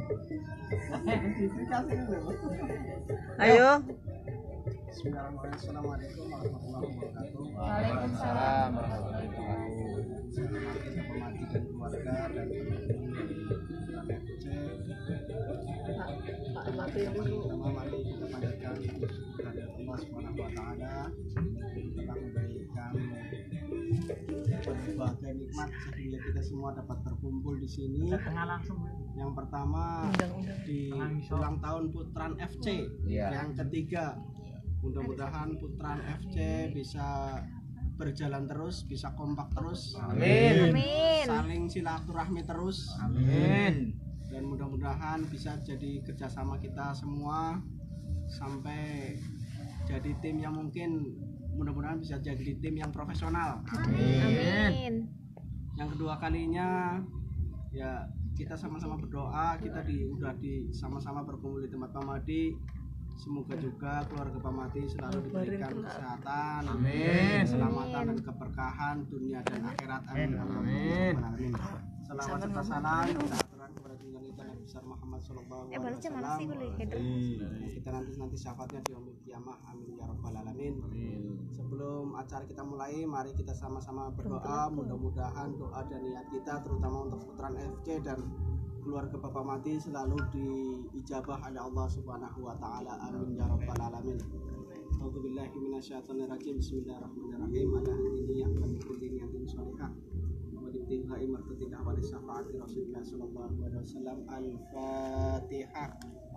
Ayo. Bismillahirrahmanirrahim. Assalamualaikum warahmatullahi wabarakatuh. Waalaikumsalam warahmatullahi wabarakatuh. Saya pemati dan keluarga dan pertama mari kita panjatkan kepada Allah Subhanahu wa taala telah memberikan berbagai nikmat sehingga kita semua dapat berkumpul di sini. Yang pertama di ulang tahun Putran FC yang ketiga. Mudah-mudahan Putran FC bisa berjalan terus, bisa kompak terus. Amin. Saling silaturahmi terus. Amin. Dan mudah-mudahan bisa jadi kerjasama kita semua sampai jadi tim yang mungkin mudah-mudahan bisa jadi tim yang profesional. Amin. Yang kedua kalinya ya kita sama-sama berdoa, kita udah sama-sama berkumpul di tempat Pamadi. Semoga juga keluarga Pamadi selalu diberikan kesehatan, keselamatan dan keberkahan dunia dan akhirat. Amin. Amin. Selawat serta salam kita aturkan kepada junjungan kita Nabi besar Muhammad sallallahu alaihi wasallam. Kita nanti syafaatnya di yaumil qiyamah. Amin ya rabbal alamin. Sebelum acara kita mulai, mari kita sama-sama berdoa. Mudah-mudahan doa dan niat kita terutama untuk Putran FC dan keluarga Bapak Mati selalu diijabah oleh Allah Subhanahu wa taala. Amin ya rabbal alamin. A'udzubillahi minasyaitonirrajim. Bismillahirrahmanirrahim. Ala hadiniya wa kulli niyatin shalihah wa ibtighai mardatillah wa syafaati Rasulillah sallallahu alaihi wasallam. Al-Fatihah.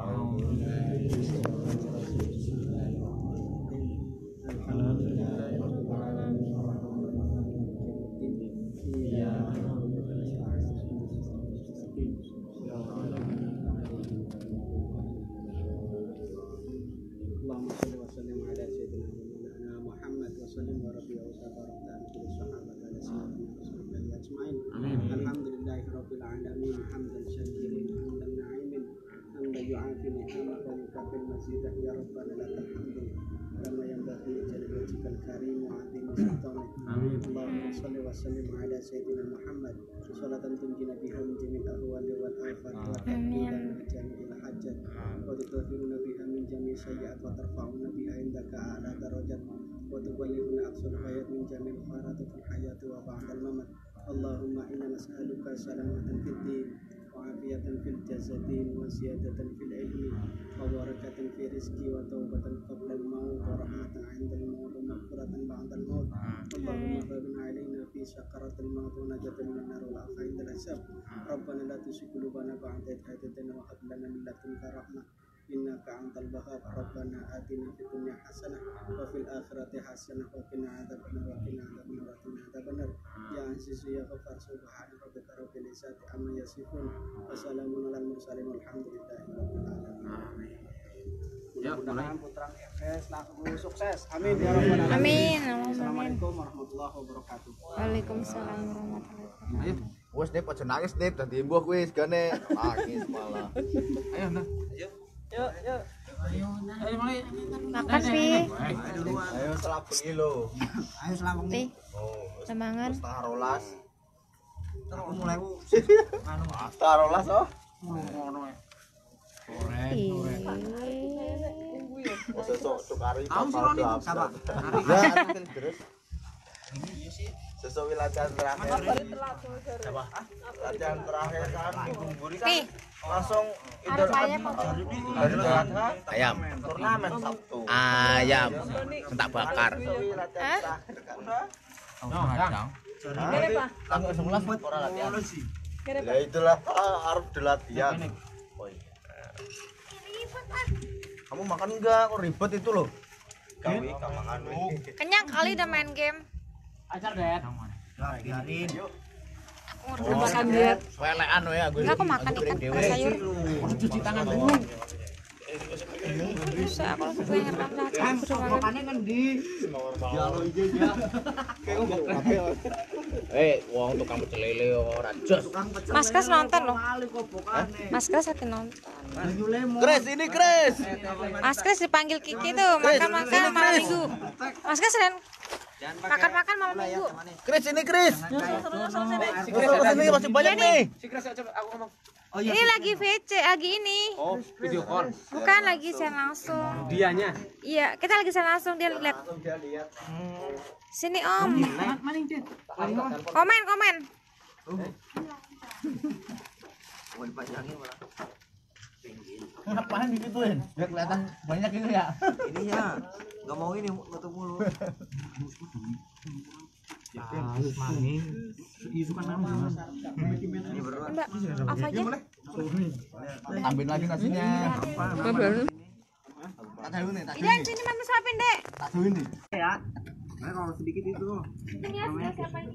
Alhamdulillahirabbil alamin hamdan syakirin hamdan na'imin hamdan yu'afi ni'amah wa yukafil mazidah ya rabbana lakal hamdu kama yanbaghi li wajhikal karim wa 'azimi sultanik. Allahumma shalli wa sallim ala sayyidina Muhammad sholatan tunjina biha min jami'il ahwali wal afat wa tahmida min jami'il hajat wa tutahhiruna biha min jami'i sayyi'at wa tarfa'una biha indaka a'la darajat wa tuballighuna aqsal hayat min jami'il khairatil hayati wa ba'dal mamat. Allahumma inna nas'aluka salamatan fid din wa afiyatan fil jasadin wa ziyadatan fil ilmi wa barakatan fi rizqi wa taubatan qabla al-maut wa rahmatan 'inda al-maut wa maghfiratan ba'da al-maut. Allahumma baghna 'alaina fi sakaratil maut wa najatan minan nar wa afa 'inda al-hisab. Rabbana la tuzigh qulubana ba'da idh hadaytana wa hab lana min ladunka rahmah innaka antal wahhab. Rabbana atina fid dunya hasanah wa fil akhirati hasanah wa qina adzabannar ya aziz ya ghafar subhana rabbika rabbil izzati amma yasifun wa salamun alal mursalin walhamdulillahi rabbil alamin. Mudah-mudahan Putran FC selalu sukses. Amin ya rabbal alamin. Amin. Assalamualaikum warahmatullahi wabarakatuh. Waalaikumsalam warahmatullahi wabarakatuh. Ayo, wes Dip aja nangis Dip, dadi mbuh kuwi segane nangis malah. Ayo nah. Yuk. Ayo mulai. Makasih. Ayo selapun kilo. Ayo selawang. Nih, Oh, semangat. setengah rolas. Aku mulai Anu, setengah rolas oh. Ngono ae. Sesuk tukari Tahu sih Roni, sama. Ya, terus. Sesuk latihan terakhir. Apa? Latihan terakhir kan dikumpuli kan. Langsung Idul Adha. Ayam. Turnamen Sabtu. Ayam. Sentak bakar. Tanggal 11 ora latihan. Ya itulah harus dilatihan. Oh iya. Kamu makan enggak? Kok ribet itu loh. Kau makan. Kenyang kali udah main game. Ajar det. Biarin. Aku makan diet. Welekan we aku. Enggak, aku makan ikan sayur. Cuci tangan dulu. Bisa aku pengen makan. Makannya kan di Jalo aja ya. Kayak ngomong Wong tukang pecel lele ora jos. Mas Kres nonton loh. Mas Kres lagi nonton. Kres ini Kres. Mas Kres dipanggil Kiki tuh makan-makan malam minggu. Mas Kres Ren makan-makan malam minggu. Kres ini Kres. Si Kres ini masih banyak nih. Si Kres coba aku ngomong. Ini lagi VC, lagi ini. Oh, video call. Bukan lagi saya langsung. Dianya. Iya, kita lagi saya langsung dia lihat. Langsung dia lihat. Sini Om. Komen, komen. Mau dipajangin malah. Ngapain digituin? Biar kelihatan banyak ini ya. Ini ya, nggak mau ini nutup mulu. Itu kan nama. Ini berdua. Mbak, off aja. Tambahin lagi nasinya. Tak tahu nih, tak tahu Idan, nih. sini mami suapin, Dek. Tak tahu nih. Ya. Nah, kalau sedikit itu. Ini ya, siapa ini?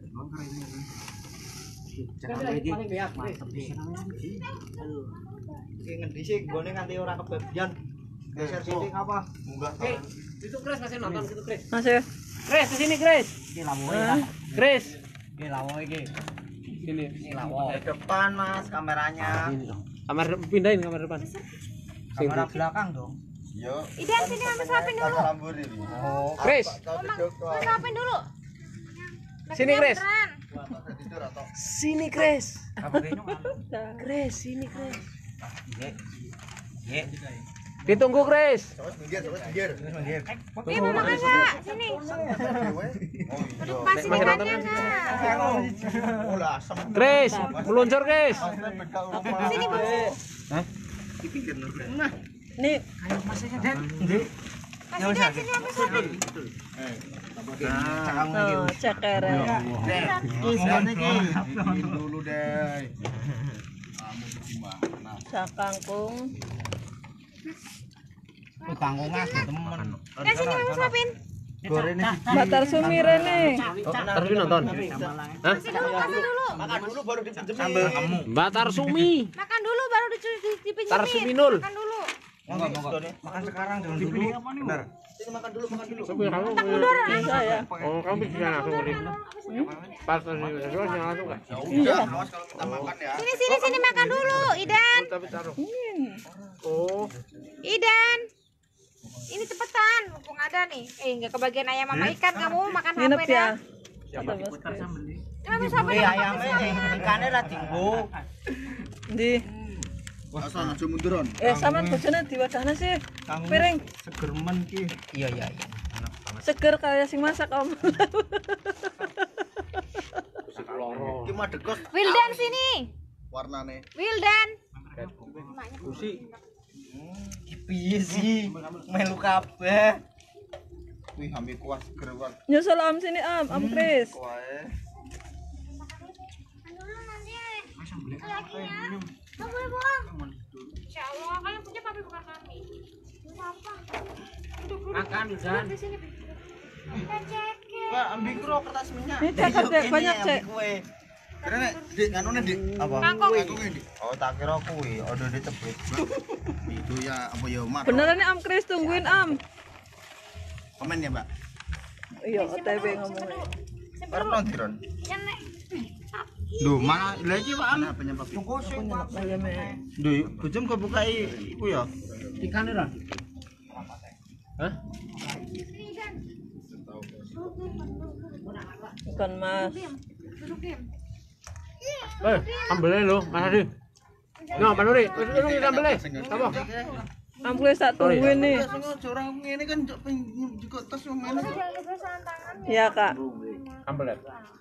Ngendi sih gone nganti ora kebagian. Geser sithik apa? Munggah. Itu Chris masih nonton gitu Chris. Masih. Chris di sini Chris. Iki lawoe ya. Chris. Ini lawo iki. Sini. Ini lawo. Di depan Mas kameranya. Kamar pindahin kamar depan. Kamera belakang dong. Yo. Idan, sini mami suapin dulu. Rambut ini. Oh. Chris. Mami suapin dulu. Sini, Chris. Beneran. Sini Chris. Chris, sini Chris. Ditunggu Chris. Nih, mau makan nggak? Sini. Duduk pas sini makannya nggak? Chris, meluncur Chris. Sini, Bu. Nih, Kasih Dan, sini mami suapin. oh, cekere. Dulu deh. Sakangkung. Kangkungan temen. Dan sini mami suapin. Batar sumirene. Terus nonton. Hah? Kasih dulu, kasih dulu. Makan dulu baru dipinjemin. Batar Sumi. Makan dulu baru dipinjemin. Tar Suminul. Makan dulu. Makan sekarang jangan dulu. Benar. Sini makan dulu, makan dulu. Ini saya. Oh, kamu bisa langsung beli. Pas langsung enggak? Iya. Awas kalau kita makan ya. Sini makan dulu, Idan. Tapi taruh. Oh, Idan. Ini cepetan, mumpung ada nih. Nggak kebagian ayam sama ikan, kamu makan Nginep HP ya. dah. Ini mami suapin. Ayamnya ikannya ra tinggu. Di. Asal aja munduran. Sama bojone diwadahna sih. Piring. Segermen ki. Iya. Seger kayak sing masak Om. Ki mah dekos Wildan sini. warnane. Wildan. Usi. Ki piye sih? Melu kabeh. Wih, ambil kuah seger banget. Nyusul Om sini Om Chris. Wae. Kamu boleh bohong. Insya Allah, kalian punya papi bukan kami. Apa? Duduk. Makan Dan. Di sini. Kita cek. Wah, ambil kro kertas minyak. Ini cek Dek, banyak cek. Karena Dik, nganone Dik. Apa? Kangkung. Oh, tak kira kuwi, ada dicepet. Itu ya apa ya, Mak? Beneran nih Om Chris, tungguin Om. Komen ya, Mbak. Iya, OTW ngomongnya. Arep nonton. Duh, mana lagi Pak? Ana penyebab. Tunggu sing Pak. Duh, bojem kebukai iku ya. Ikan ora? Hah? Bukan Mas. Ambele lho, Mas Adi. No, Pak Nuri, wis kita ambele. Apa? Om Chris tak tungguin nih. Orang ngene kan juga tes yang ngene. Iya Kak. Ambele.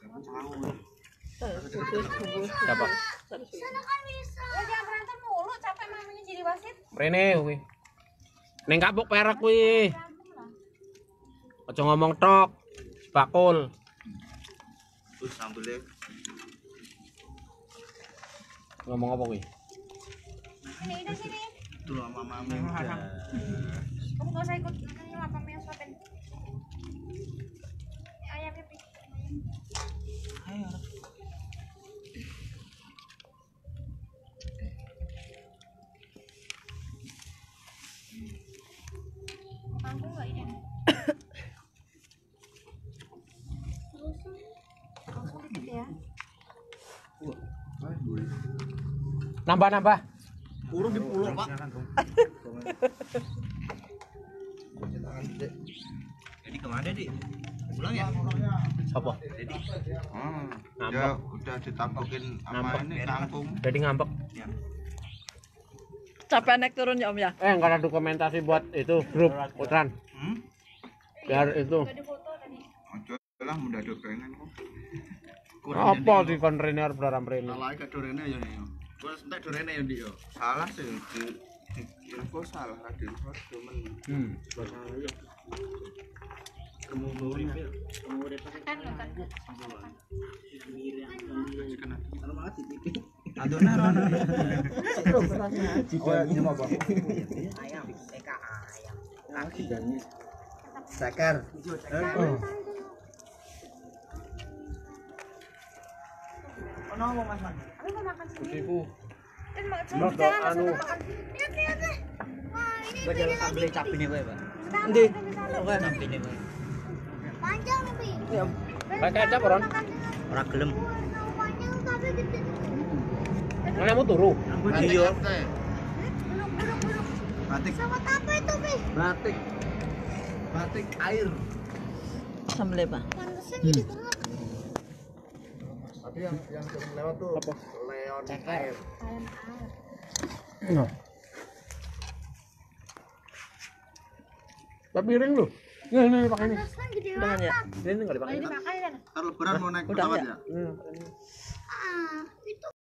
Siapa? Sana kan bisa. Ya jangan berantem mulu, capek mamanya jadi wasit. Rene kuwi. Ning kapuk perek kuwi. Aja ngomong tok. Bakul. Terus sambelnya Ngomong apa kuwi? Sini, Ida sini. dulu sama mami udah. Kamu gak usah ikut. Ini apa yang suapin. Ayamnya pi. Ayo. Mampu nggak Ida? Mampu dikit ya. Nambah. Urung di pulau, Pak. Jadi kemana, Dik? pulang ya? Siapa? Dia udah ditampukin sama ini kampung. Jadi ngambek. Capek naik turun ya Om ya. Nggak ada dokumentasi buat itu grup Utran. Biar itu. Ojo lah mudah dorengan kok. Apa di kontainer program ini? Salah ke dorene ya nih. Wes entek dorene ya Dik yo. Salah sih di info salah radio info cuman. Sakar. Ibu. Anu. Bajalan sambil capine kowe, Pak. Endi? Capine kowe. Panjang tapi. Ya. Pakai kecap orang. Ora gelem. Panjang tapi gede. Mana mau turu? Iya. Batik. Sama apa itu, Bi? Batik. Batik air. Sambel apa? Pantesan jadi tengah. Tapi yang sering lewat tuh apa? Leon air. Nah. Tapi piring lu. Ini pakai ini. Pantesan gede Udah kan ya? Ini enggak dipakai. Dipakai kan? Ntar lebaran mau naik Udah pesawat ya? ya? Ah, itu